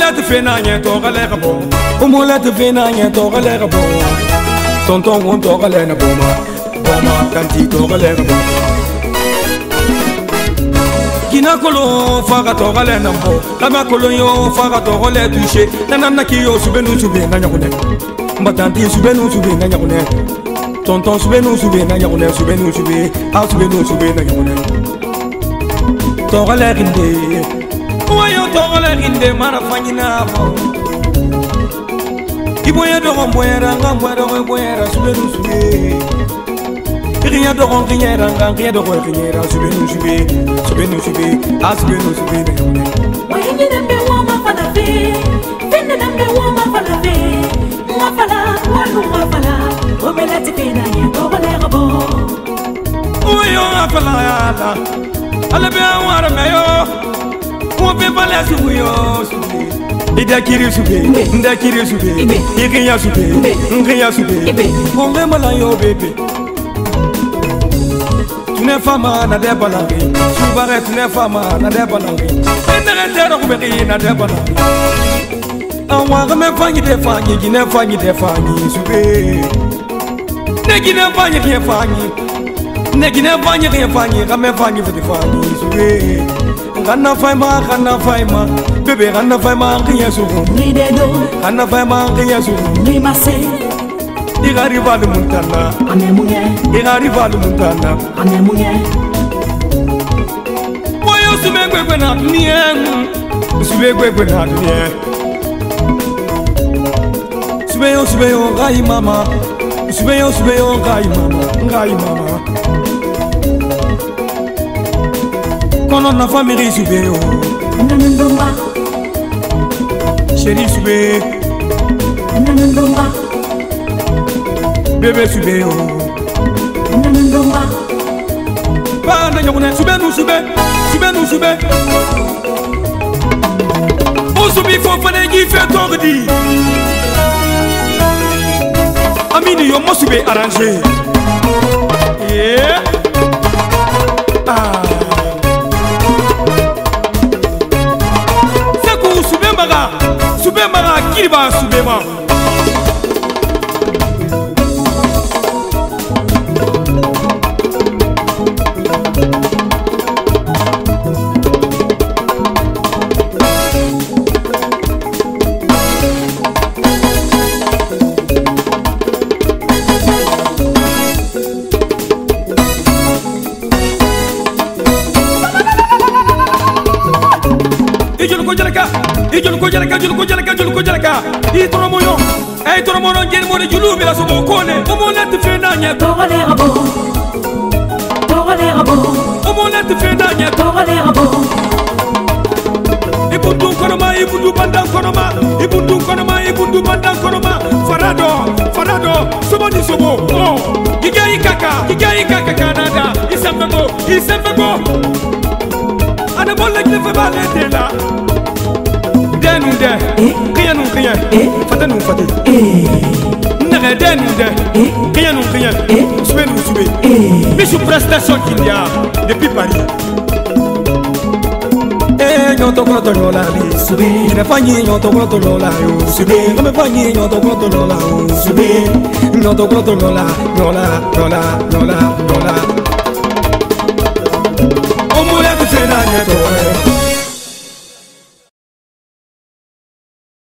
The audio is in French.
Omelette fenanye togalera bo. Omelette fenanye togalera bo. Tonton won togalena boma. Boma tanti togalera bo. Kina kolo faga togalena bo. Kama kolo yo faga togale touché. Nanana ki yo subenu sube na nyakune. Mbatanti subenu sube na nyakune. Tonton subenu sube na nyakune subenu sube. A subenu sube na nyakune. Togalera inde. Oyo togalera inde mara fanyina bo. Iboya dogon boyera ngambwa dogon boyera subenu sube. Rien dogon riera ngambwa dogon riera subenu sube. Subenu sube. A subenu sube na nyakune. Wayini nambe wama falafe. Fende nambe wama falafe. Ngafala walu ngafala. Omelette fenanye togalera bo. Oyo ngafala yala. Alabe awara meyo. On peut pas la souiller. Ida kiri sube, nda kiri sube, ikinya sube, nkinya sube. Bonge malayo bébé. Tu n'es femme na de balangi, subare tu n'es femme na de balangi. Endere tero kubeki na de balangi. Awa game fangi de fangi, gine fangi de fangi sube. Ne gine fangi de fangi, ne gine fangi de fangi, game fangi de fangi sube. Rana faima, bébé rana faima rien sur vous. Ni dedo, Rana faima rien sur vous. ni masse. Il arrive à le montana, Anemunye, il arrive à le montana. anemunye. Boyo subegwe kwena nien, subegwe kwena nien. Subeyo gai mama, subeyo gai mama. Kono na famille subeyo. Nanandumba, Chérie sube, nanandumba, bébé subeyo. nanandumba. Banda nyakune subenu sube. Osubi fo fane gi fe tordi. Amini yo mo sube arrangé. Yeah. Ah. Sekou sube maga kiriba sube ma. Ijul ko jalaka itoromoyo ay toromono ngel mo ne julumi la subo kone omonete fenanye Togalera bo, togalera bo, omonete fenanye togalera bo. ibundu konoma ibundu bandan konoma farado sobo ni sobo oh gigayi kaka Canada isembo ana bolle ki fe balé tela denude kiyan fatanu fatu nere denude kiyan sube misu prestation qu'il y a depuis Paris nyoto koto lola bi sube ina fanyi nyoto koto lola yo sube ngame fanyi nyoto koto lola yo sube nyoto koto lola